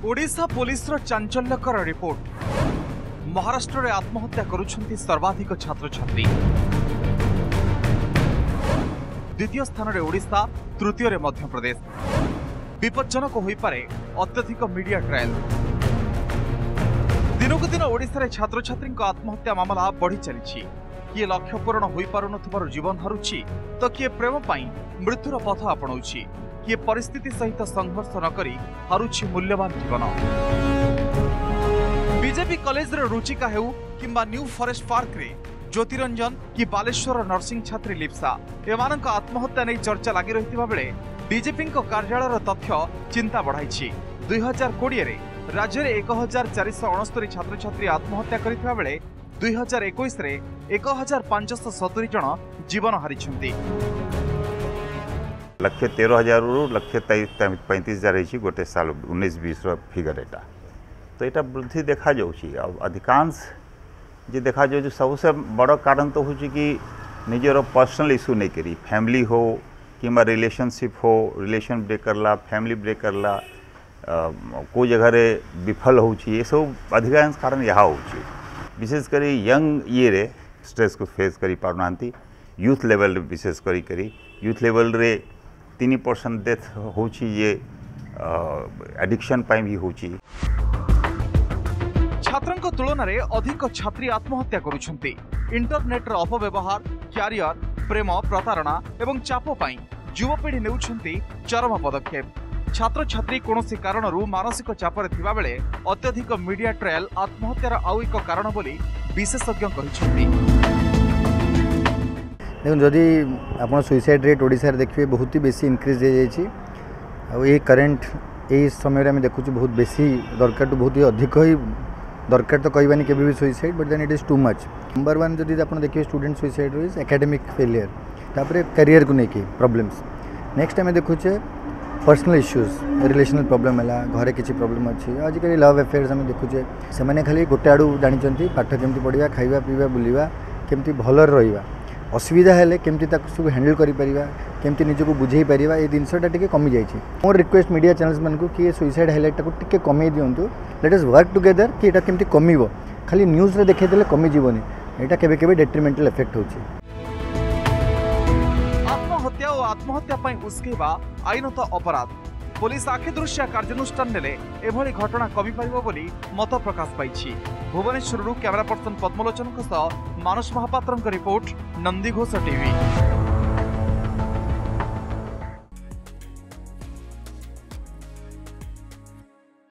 Odisha police चांचल्यकर report. Maharashtra में आत्महत्या करुछंती सर्वाधिक छात्र छात्री। द्वितीय स्थान में ओडिशा, तृतीय मध्य प्रदेश। विपज्जनक हो पारे अत्यधिक मीडिया ट्रायल। दिनकू दिन ओडिशा रे छात्र छात्री आत्महत्या मामला बढ़ी चली। किए लक्ष्य पूरण हो पार जीवन हारुछि तो किए प्रेम पाई मृत्युर पथ आपणाउछि, किए परिस्थिति सहित संघर्ष नकरी हारुछि मूल्यवान जीवन। बीजेपी कॉलेज रे रुचिका हेउ किंबा न्यू फॉरेस्ट पार्क रे ज्योतिरंजन कि बालेश्वर नर्सिंग छात्री लिप्सा एमानक आत्महत्या नहीं चर्चा लगी रही बेले बीजेपी कार्यालय तथ्य चिंता बढ़ाई। 2020 रे राज्य में 1469 छात्र छात्री आत्महत्या करथिबा बेले 2021 रे 1570 जन जीवन हारिछंती। लक्ष्य 13,000 रु लक्ष्य 35,000 रही गोटे साल 19-20 फिगर एटा तो यहाँ वृद्धि देखा जाउछि। अधिकांश जे देखा जाउछि सबसे बड़ कारण तो होछि कि निजर पर्सनल इश्यू नहीं करी, फैमिली हो कि रिलेशनशिप हो, रिलेशन ब्रेक करला, फैमिली ब्रेक करला, को जगह रे विफल होछि, ये सब अधिकांश कारण यहाँ होछि। विशेषकर यंग ये रे स्ट्रेस को फेस करी पारुनांती। यूथ लेवल विशेष करी यूथ लेवल रे 3% डेथ होछि, ये एडिक्शन पाई भी होछि। छात्रंक तुलन में अधिक छात्री आत्महत्या करुछंती। इंटरनेट रो अपव्यवहार, क्यारियर, प्रेम, प्रतारणा एवं चाप पाई युवपीढ़ी नेउछंती चरम पदक्षेप। छात्र छात्री कोनोसी कारणरू मानसिक चापर थिबा बेले अत्यधिक मीडिया ट्रायल आत्महत्यार आउ एक कारण बोली विशेषज्ञ कहिछंती। देखो जदि आपण सुइसाइड रेट ओडिसा रे देखिए बहुत ही बेसी इंक्रीज हो जाइछि। आ ये करंट ए समय रे हम देखुछु बहुत बेसी दरकार, तो बहुत ही अधिक ही दरकार तो कहबानी केबे भी suicide, but then it is too much. Number 1 जदि आपण देखिए student suicide is academic failure, तापरे करियर को लेके प्रॉब्लम्स। नेक्स्ट हम देखुछे पर्सनल इश्यूज, रिलेशनल प्रॉब्लम है, घरे किसी प्रॉब्लम अच्छी। आजिकल लव अफेयर्स आम देखुचे से खाली गोटे आड़ू जानी पाठ केमती पढ़ा, खाଇବା पीवा, बुलवा, केमती भल रहा, असुविधा हेले केमती सब हैंडल करि परिबा, केमती निजको बुझे परिबा, ये जिनसटा टिके कमी जाइछि। मोर रिक्वेस्ट मीडिया चैनल्स मानकु कि सुइसाइड हाइलाइट को टिके कमी दियंतु। लेट अस वर्क टुगेदर कि एटा केमती कमिवो, खाली न्यूज रे देखै देले कमी जीवनी, एटा केबे केबे डेट्रिमेंटल इफेक्ट होछि। आत्महत्या और आत्महत्या पाई उस्केबा आईनत अपराध। पुलिस आखि दृश्य कार्यानुष्ठान नेले एभली घटना कमी पारिबो बोली मत प्रकाश पाइछि। भुवनेश्वर कैमरा पर्सन पद्मलोचन सह मानस महापात्र रिपोर्ट, नंदीघोष टीवी।